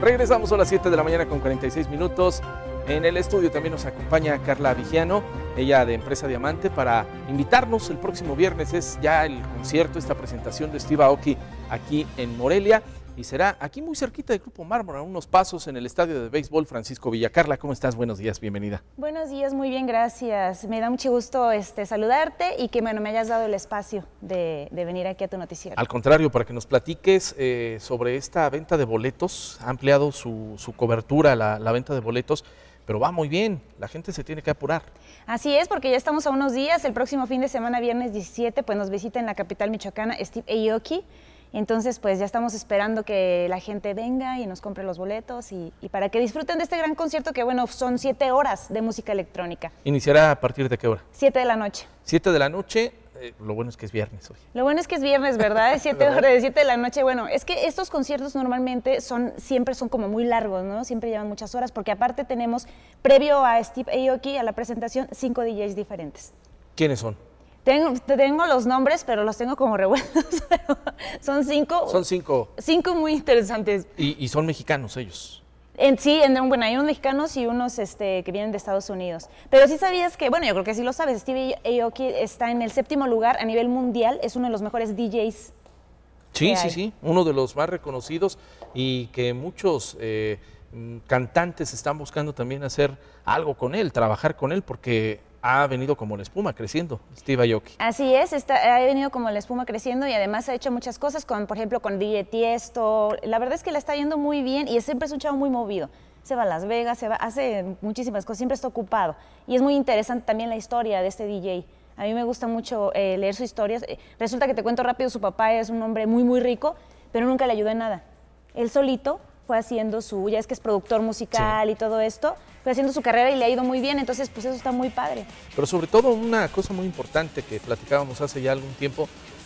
Regresamos a las 7 de la mañana con 46 minutos. En el estudio también nos acompaña Carla Vigiano, ella de Empresa Diamante, para invitarnos el próximo viernes. Es ya el concierto, esta presentación de Steve Aoki aquí en Morelia. Y será aquí muy cerquita del Grupo Mármol, a unos pasos en el estadio de béisbol Francisco Villa. Carla, ¿cómo estás? Buenos días, bienvenida. Buenos días, muy bien, gracias. Me da mucho gusto saludarte y que me hayas dado el espacio de venir aquí a tu noticiero. Al contrario, para que nos platiques sobre esta venta de boletos. Ha ampliado su cobertura, la venta de boletos, pero va muy bien, la gente se tiene que apurar. Así es, porque ya estamos a unos días. El próximo fin de semana, viernes 17, pues nos visita en la capital michoacana Steve Aoki. Entonces, pues ya estamos esperando que la gente venga y nos compre los boletos y para que disfruten de este gran concierto que, bueno, son 7 horas de música electrónica. ¿Iniciará a partir de qué hora? 7 de la noche. 7 de la noche, lo bueno es que es viernes hoy. Lo bueno es que es viernes, ¿verdad? 7 horas de 7 de la noche. Bueno, es que estos conciertos normalmente siempre son como muy largos, ¿no? Siempre llevan muchas horas, porque aparte tenemos, previo a Steve Aoki, a la presentación, 5 DJs diferentes. ¿Quiénes son? Tengo los nombres, pero los tengo como revueltos. Son 5. Son 5. 5 muy interesantes. Y son mexicanos ellos. Bueno, hay unos mexicanos y unos que vienen de Estados Unidos. Pero sí sabías que, bueno, yo creo que sí lo sabes, Steve Aoki está en el 7º lugar a nivel mundial, es uno de los mejores DJs. Sí, uno de los más reconocidos y que muchos cantantes están buscando también hacer algo con él, trabajar con él, porque ha venido como la espuma creciendo, Steve Aoki. Así es, ha venido como la espuma creciendo y además ha hecho muchas cosas, por ejemplo con DJ Tiesto. La verdad es que le está yendo muy bien y siempre es un chavo muy movido. Se va a Las Vegas, hace muchísimas cosas, siempre está ocupado. Y es muy interesante también la historia de este DJ. A mí me gusta mucho leer su historia. Resulta que, te cuento rápido, su papá es un hombre muy, muy rico, pero nunca le ayudó en nada. Él solito fue haciendo ya es que es productor musical y todo esto, fue haciendo su carrera y le ha ido muy bien, entonces pues eso está muy padre. Pero sobre todo una cosa muy importante que platicábamos hace ya algún tiempo,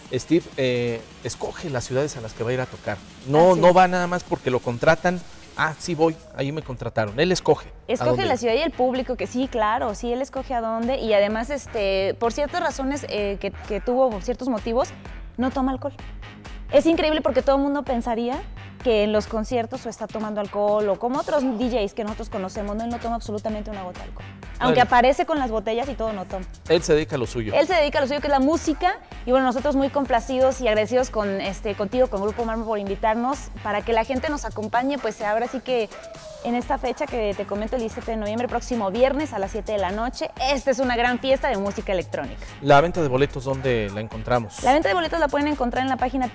Steve escoge las ciudades a las que va a ir a tocar. No va nada más porque lo contratan. Sí voy, ahí me contrataron. Él escoge. Escoge la ciudad y el público, que sí, claro, sí, él escoge a dónde. Y además, por ciertas razones que tuvo, ciertos motivos, no toma alcohol. Es increíble porque todo el mundo pensaría que en los conciertos o está tomando alcohol o como otros DJs que nosotros conocemos, él no toma absolutamente una gota de alcohol. Aunque aparece con las botellas y todo, no toma. Él se dedica a lo suyo. Él se dedica a lo suyo, que es la música. Y bueno, nosotros muy complacidos y agradecidos contigo, con Grupo Mármol, por invitarnos para que la gente nos acompañe, pues ahora sí que en esta fecha que te comento, el 17 de noviembre, próximo viernes a las 7 de la noche. Esta es una gran fiesta de música electrónica. ¿La venta de boletos dónde la encontramos? La venta de boletos la pueden encontrar en la página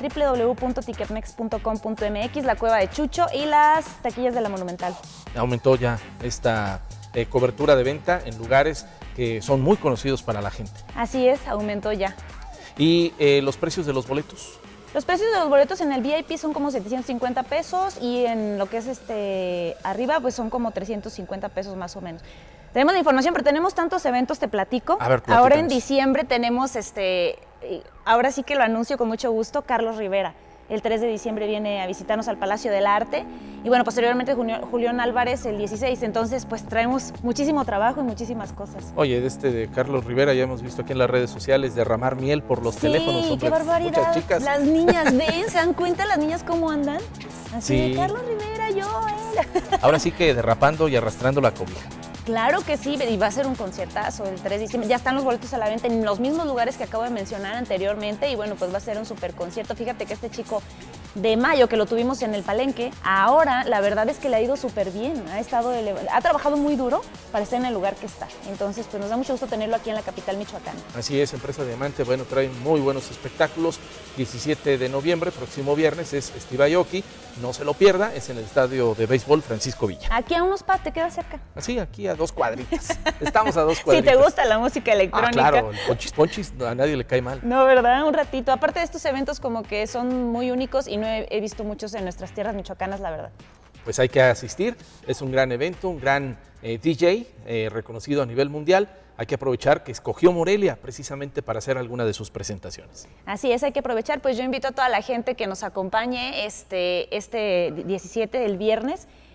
www.ticketmex.com.mx, la Cueva de Chucho y las taquillas de la Monumental. Aumentó ya esta cobertura de venta en lugares que son muy conocidos para la gente. Así es, aumentó ya. ¿Y los precios de los boletos? Los precios de los boletos en el VIP son como 750 pesos y en lo que es arriba pues son como 350 pesos más o menos. Tenemos la información, pero tenemos tantos eventos, te platico. A ver, ahora en diciembre tenemos, ahora sí que lo anuncio con mucho gusto, Carlos Rivera. El 3 de diciembre viene a visitarnos al Palacio del Arte y bueno, posteriormente Julián Álvarez el 16, entonces pues traemos muchísimo trabajo y muchísimas cosas. Oye, de Carlos Rivera ya hemos visto aquí en las redes sociales derramar miel por los teléfonos. Sí, qué barbaridad. Muchas chicas. Las niñas, ¿ven? ¿Se dan cuenta las niñas cómo andan? Así de Carlos Rivera, él. Ahora sí que derrapando y arrastrando la cobija. Claro que sí, y va a ser un conciertazo el 3 de diciembre. Ya están los boletos a la venta en los mismos lugares que acabo de mencionar anteriormente y bueno, pues va a ser un super concierto. Fíjate que este chico de Mayo, que lo tuvimos en el Palenque, ahora la verdad es que le ha ido súper bien. Ha trabajado muy duro para estar en el lugar que está. Entonces, pues nos da mucho gusto tenerlo aquí en la capital michoacana. Así es, Empresa Diamante, bueno, trae muy buenos espectáculos. 17 de noviembre, próximo viernes, es Steve Aoki. No se lo pierda, es en el estadio de béisbol Francisco Villa. Aquí a unos te queda cerca. Así, aquí a 2 cuadritas. Estamos a 2 cuadritas. Si te gusta la música electrónica. Claro, el ponchis a nadie le cae mal. No, ¿verdad? Un ratito. Aparte de estos eventos como que son muy únicos y no he visto muchos en nuestras tierras michoacanas, la verdad. Pues hay que asistir, es un gran evento, un gran DJ reconocido a nivel mundial. Hay que aprovechar que escogió Morelia precisamente para hacer alguna de sus presentaciones. Así es, hay que aprovechar. Pues yo invito a toda la gente que nos acompañe este 17, el viernes.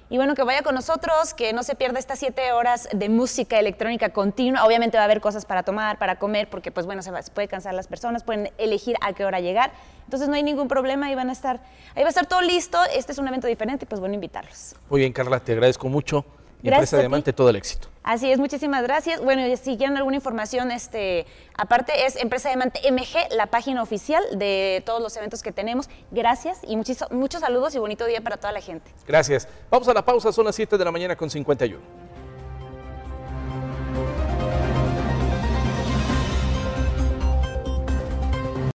Y bueno, que vaya con nosotros, que no se pierda estas 7 horas de música electrónica continua. Obviamente va a haber cosas para tomar, para comer, porque pues bueno, se puede cansar las personas, pueden elegir a qué hora llegar. Entonces no hay ningún problema, ahí va a estar todo listo. Este es un evento diferente y pues bueno, invitarlos. Muy bien, Carla, te agradezco mucho. Y Gracias Empresa Diamante, todo el éxito. Así es, muchísimas gracias. Bueno, y si quieren alguna información, aparte es Empresa Diamante MG, la página oficial de todos los eventos que tenemos. Gracias y muchos saludos y bonito día para toda la gente. Gracias. Vamos a la pausa, son las 7 de la mañana con 51.